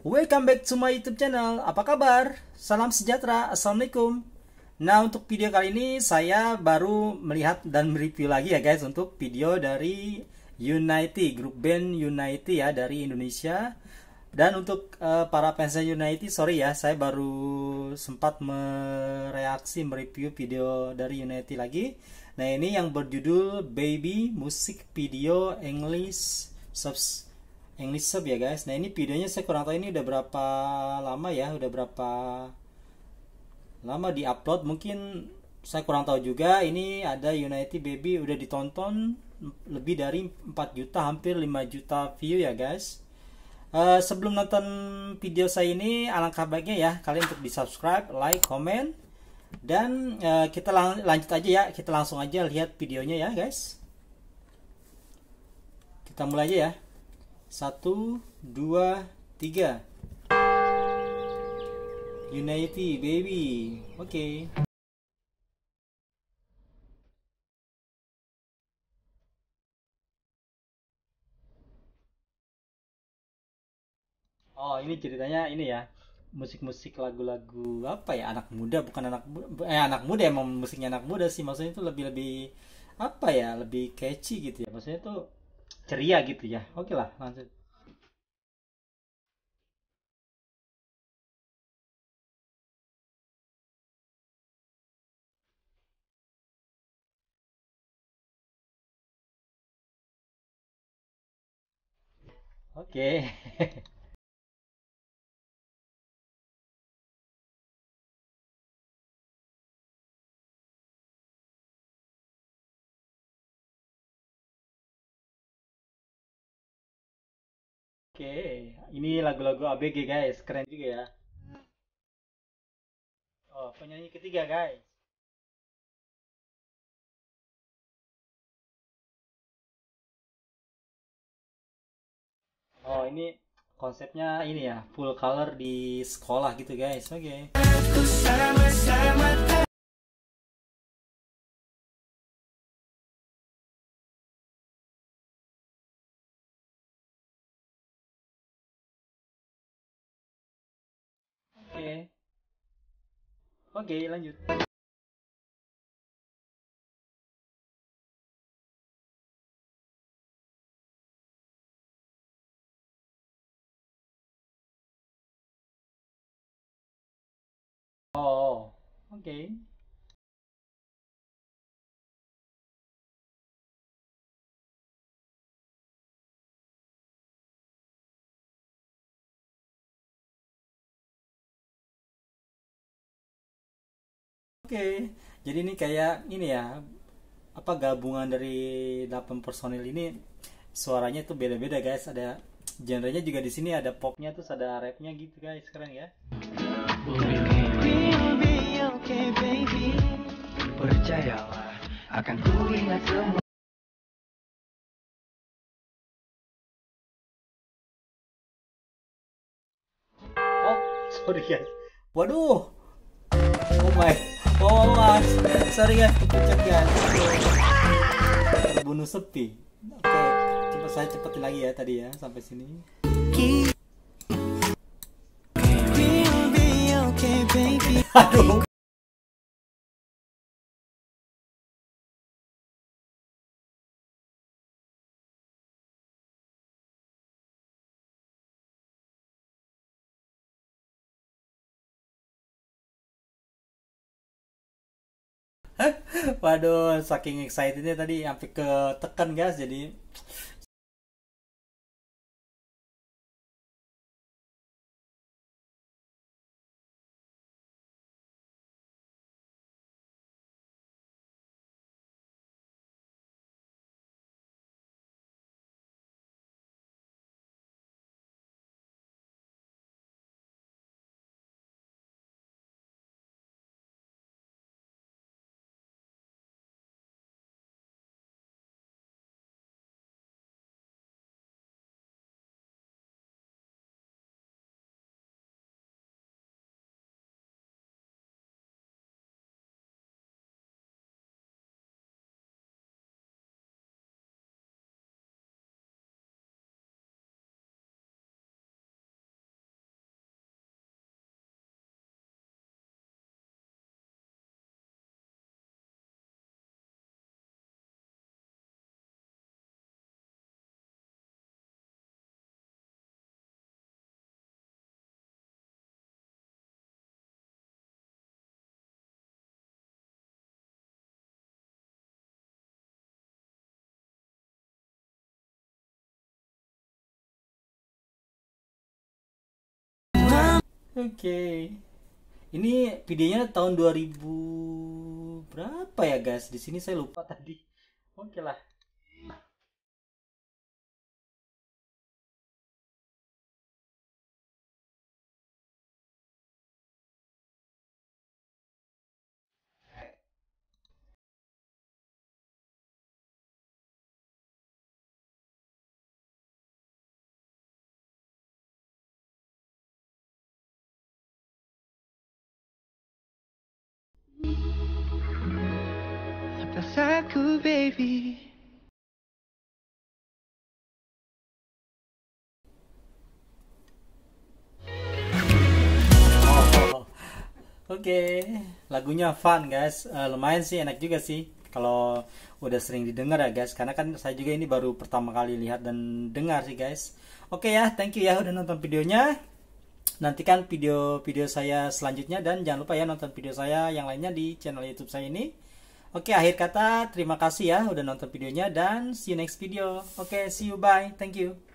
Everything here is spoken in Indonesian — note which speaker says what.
Speaker 1: Welcome back to my YouTube channel. Apa kabar? Salam sejahtera. Assalamualaikum. Nah, untuk video kali ini saya baru melihat dan mereview lagi ya guys untuk video dari Unity, grup band Unity ya dari Indonesia. Dan untuk para fans Unity, sorry ya, saya baru sempat mereview video dari Unity lagi. Nah, ini yang berjudul Baby Music Video English Sub ya guys. Nah, ini videonya saya kurang tahu ini udah berapa lama ya, udah berapa lama di upload, mungkin saya kurang tahu juga. Ini ada Unity Baby udah ditonton lebih dari 4 juta, hampir 5 juta view ya guys. Sebelum nonton video saya ini, alangkah baiknya ya kalian untuk di subscribe, like, comment, dan kita lanjut aja ya, kita langsung aja lihat videonya ya guys. Kita mulai aja ya. 1, 2, 3. Unity Baby. Oke. Oh, ini ceritanya ini ya. Musik-musik lagu-lagu apa ya? Anak muda, bukan anak muda, emang musiknya anak muda sih. Maksudnya itu lebih apa ya? Lebih catchy gitu ya. Maksudnya itu ceria gitu ya. Oke lah, lanjut. Oke. Oke, ini lagu-lagu ABG guys, keren juga ya. Oh, penyanyi ketiga guys. Oh, ini konsepnya ini ya, full color di sekolah gitu guys. Oke. Oke. Oke, lanjut. Oh, oke. Oke. Jadi ini kayak ini ya, apa gabungan dari 8 personil ini, suaranya tuh beda-beda guys. Ada genrenya juga di sini, ada popnya terus ada rapnya gitu guys. Keren ya.
Speaker 2: We'll be okay, baby. Percayalah, akan ku ingat semua.
Speaker 1: Oh, sorry guys. Waduh. Oh my. Oh mas. Sorry guys, kepencet guys. Terbunuh sepi. Oke, coba saya cepetin lagi ya tadi ya sampai sini.
Speaker 2: We'll be okay, baby.
Speaker 1: Aduh. Waduh, saking excitednya tadi sampai ke tekan guys. Jadi Oke. Ini videonya tahun 2000 berapa ya guys? Di sini saya lupa tadi. Oke lah.
Speaker 2: Lepas aku baby.
Speaker 1: Oh, oke, lagunya fun guys. Lumayan sih, enak juga sih kalau udah sering didengar ya guys. Karena kan saya juga ini baru pertama kali lihat dan dengar sih guys. Oke ya, thank you ya udah nonton videonya. Nantikan video-video saya selanjutnya dan jangan lupa ya nonton video saya yang lainnya di channel YouTube saya ini. Oke, akhir kata terima kasih ya udah nonton videonya dan see you next video. Oke, see you, bye. Thank you.